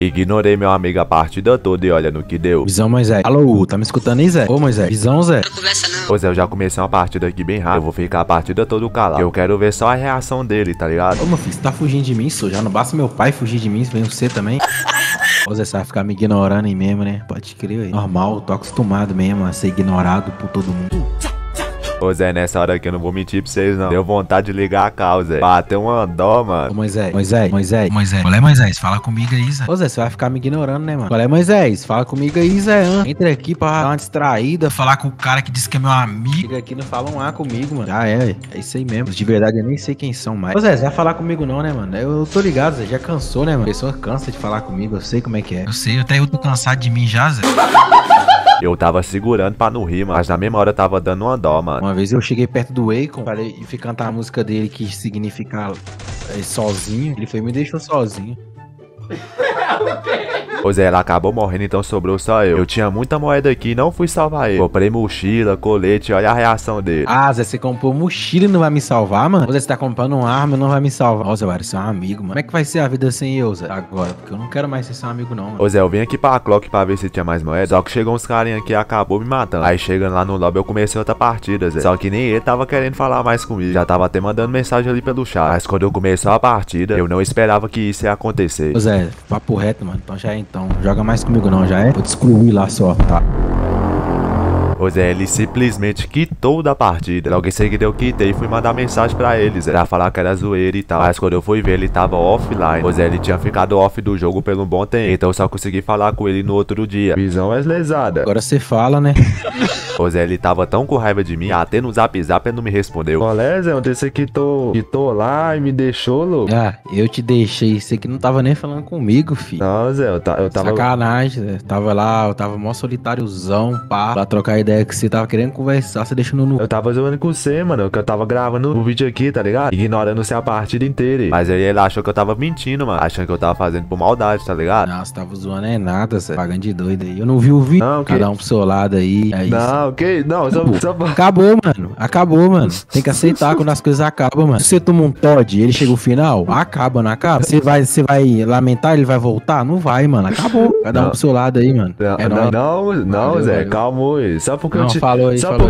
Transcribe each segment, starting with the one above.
Ignorei meu amigo a partida toda e olha no que deu. Visão, Moisés. Alô, tá me escutando aí, Zé? Ô, Moisés. Visão, Zé. Não conversa não. Ô Zé, eu já comecei uma partida aqui bem rápido. Eu vou ficar a partida toda calado. Eu quero ver só a reação dele, tá ligado? Ô, meu filho, você tá fugindo de mim, só. Já não basta meu pai fugir de mim, vem você também. Ô, Zé, você vai ficar me ignorando aí mesmo, né? Pode crer aí. Normal, tô acostumado mesmo a ser ignorado por todo mundo. Ô Zé, nessa hora aqui eu não vou mentir pra vocês não. Deu vontade de ligar a causa, Zé. Bateu uma dó, mano. Ô, Moisés. Qual é, Moisés? Fala comigo aí, Zé. Ô, Zé, você vai ficar me ignorando, né, mano? Qual é, Moisés? Fala comigo aí, Zé. Entra aqui pra dar uma distraída. Falar com o cara que disse que é meu amigo. Chega aqui e não fala um A comigo, mano. Já é isso aí mesmo. De verdade, eu nem sei quem são mais. Ô, Zé, você vai falar comigo não, né, mano? Eu tô ligado, Zé. Já cansou, né, mano? A pessoa cansa de falar comigo. Eu sei como é que é. Eu sei, até eu tô cansado de mim já, Zé. Eu tava segurando pra não rir, mano. Mas na mesma hora eu tava dando uma dó, mano. Uma vez eu cheguei perto do Akon, falei e fui cantar a música dele que significa sozinho. Ele foi e me deixou sozinho. Ô Zé, ela acabou morrendo, então sobrou só eu. Eu tinha muita moeda aqui e não fui salvar ele. Comprei mochila, colete, olha a reação dele. Ah, Zé, você comprou mochila e não vai me salvar, mano? Ô, Zé, você tá comprando uma arma e não vai me salvar. Ô, Zé, vai ser um amigo, mano. Como é que vai ser a vida sem eu, Zé? Agora, porque eu não quero mais ser seu amigo, não, mano. Ô Zé, eu vim aqui pra Clock pra ver se tinha mais moeda. Só que chegou uns carinha aqui e acabou me matando. Aí chegando lá no lobby eu comecei outra partida, Zé. Só que nem ele tava querendo falar mais comigo. Já tava até mandando mensagem ali pelo chat. Mas quando eu comecei a partida, eu não esperava que isso ia acontecer. Ô, Zé, papo reto, mano. Então já é então. Joga mais comigo não, já é? Vou te excluir lá só, tá? Ô Zé, ele simplesmente quitou da partida. Logo em seguida eu quitei e fui mandar mensagem pra ele, Zé, pra falar que era zoeira e tal. Mas quando eu fui ver, ele tava offline. Ô Zé, ele tinha ficado off do jogo por um bom tempo. Então eu só consegui falar com ele no outro dia. Visão é lesada. Agora você fala, né? Ô Zé, ele tava tão com raiva de mim, até no zap ele não me respondeu. Olha, Zé, ontem você quitou lá e me deixou, louco. Ah, eu te deixei. Você que não tava nem falando comigo, filho. Não, Zé, eu tava... Sacanagem, Zé. Tava lá, eu tava mó solitáriozão, pá. Pra trocar ideia que você tava querendo conversar, você deixando no... Eu tava zoando com você, mano, que eu tava gravando o vídeo aqui, tá ligado? Ignorando você a partida inteira. Mas aí ele achou que eu tava mentindo, mano. Achando que eu tava fazendo por maldade, tá ligado? Não, você tava zoando é nada, Zé. Pagando de doido aí. Eu não vi o vídeo. Não, Cada um pro seu lado aí. É isso. Não, ok? Não, só... Acabou, mano. Acabou, mano. Tem que aceitar quando as coisas acabam, mano. Se você toma um Todd e ele chega ao final, acaba, não acaba? Você vai lamentar, ele vai voltar? Não vai, mano. Acabou. Cada um pro seu lado aí, mano. Não, Zé, valeu. calma aí. Só porque Não, eu te... falou aí, só falou.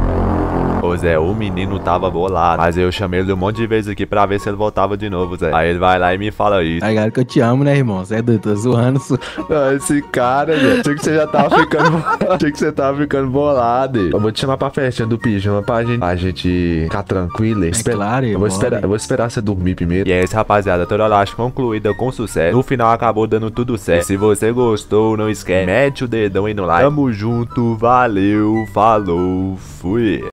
Ô Zé, o menino tava bolado. Mas eu chamei ele um monte de vezes aqui pra ver se ele voltava de novo, Zé. Aí ele vai lá e me fala isso. Tá ligado que eu te amo, né, irmão? Você é doido, tô zoando. Não, esse cara, Zé. Achei que você já tava ficando... Achei que você tava ficando bolado. Eu vou te chamar pra festinha do pijama pra gente ficar tranquilo. Claro, eu vou esperar você dormir primeiro. E é isso, rapaziada. Toda laje concluída com sucesso. No final acabou dando tudo certo. E se você gostou, não esquece. Mete o dedão aí no like. Tamo junto, valeu, falou, fui.